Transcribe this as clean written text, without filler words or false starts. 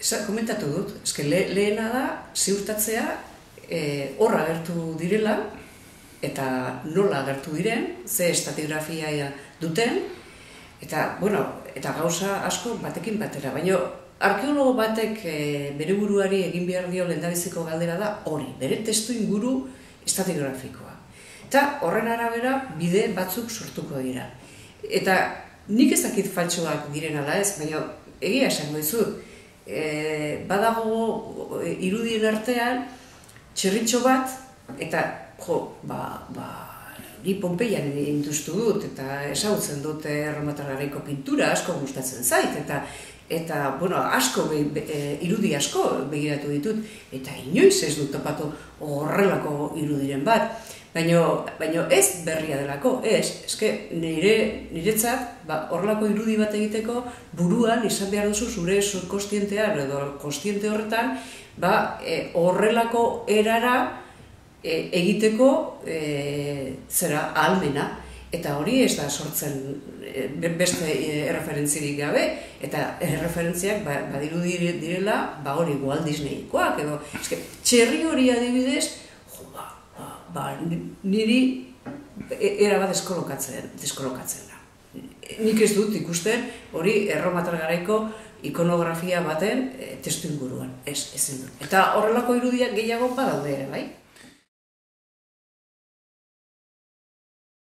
Komentatu dut, lehena da ziurtatzea horra agertu direla eta nola agertu diren, ze estratigrafia duten, eta gauza asko batekin batera. Baina arkeologo batek bere buruari egin behar dio lehendabiziko galdera da hori, bere testu inguru estratigrafikoa. Eta horren arabera bide batzuk sortuko dira. Eta nik ez dakit faltsuak diren ala ez, baina egia esango dizut, badago irudien artean txerritxo bat, eta ni Pompeian induztu dut, eta ezagutzen dut Erromatar Garaiko pintura, asko gustatzen zait, eta irudi asko begiratu ditut, eta inoiz ez dut topatu horrelako irudiren bat. Baina ez berria delako, niretzat horrelako irudi bat egiteko buruan izan behar duzu zure subkostientean edo kostiente horretan horrelako erara egiteko zera ahalmena. Eta hori ez da sortzen beste erreferentzirik gabe, eta erreferentziak badirudi direla hori Walt Disneykoak edo txerri hori adibidez niri erabat deskolokatzen da. Nik ez dut ikusten hori Erromatar Garaiko ikonografia baten testu inguruan, ezin dut. Eta horrelako irudiak gehiago badaude ere, bai?